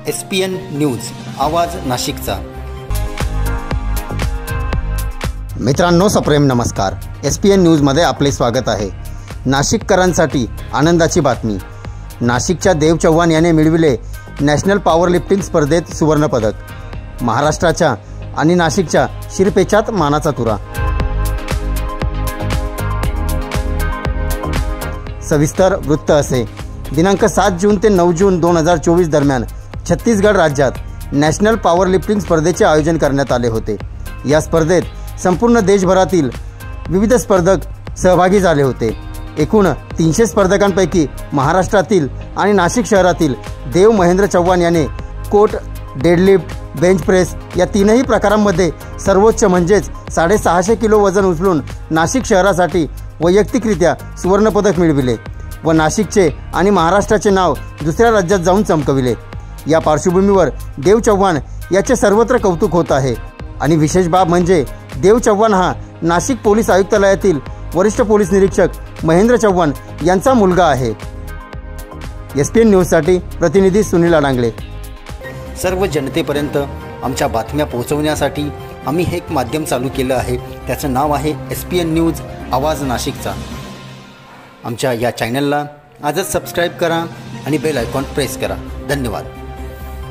SPN news आवाज नाशिकचा। मित्रांनो सप्रेम नमस्कार। SPN न्यूजमध्ये आपले स्वागत आहे। नाशिककरांसाठी आनंदाची बातमी। नाशिकच्या देव चव्हाण याने मिळविले नॅशनल पॉवर लिफ्टिंग स्पर्धेत सुवर्ण पदक। महाराष्ट्राच्या आणि नाशिकच्या शिरपेचात मानाचा तुरा। सविस्तर वृत्त असे। दिनांक 7 जून ते 9 जून 2024 दरम्यान छत्तीसगड राज्यात नॅशनल पॉवर लिफ्टिंग स्पर्धेचे आयोजन करण्यात आले होते। या स्पर्धेत संपूर्ण देशभरातील विविध स्पर्धक सहभागी झाले होते। एकूण 300 स्पर्धकांपैकी महाराष्ट्रातील आणि नाशिक शहरातील देव महेंद्र चव्हाण याने कोट, डेडलिफ्ट, बेंच प्रेस या तीनही प्रकारांमध्ये सर्वोच्च म्हणजेच 650 किलो वजन उचलून नाशिक शहरासाठी वैयक्तिकरित्या सुवर्णपदक मिळविले व नाशिकचे आणि महाराष्ट्राचे नाव दुसऱ्या राज्यात जाऊन चमकविले। या पार्श्वभूमीवर देव चव्हाण याचे सर्वत्र कौतुक होत आहे आणि विशेष बाब म्हणजे देव चव्हाण हा नाशिक पोलीस आयुक्तालयातील वरिष्ठ पोलीस निरीक्षक महेंद्र चव्हाण यांचा मुलगा आहे। SPN न्यूजसाठी प्रतिनिधी सुनील अडांगळे। सर्व जनतेपर्यंत आमच्या बातम्या पोहोचवण्यासाठी आम्ही हे एक माध्यम चालू केलं आहे, त्याचं नाव आहे SPN न्यूज आवाज नाशिकचा। आमच्या या चॅनलला आजच सबस्क्राईब करा आणि बेल आयकॉन प्रेस करा। धन्यवाद।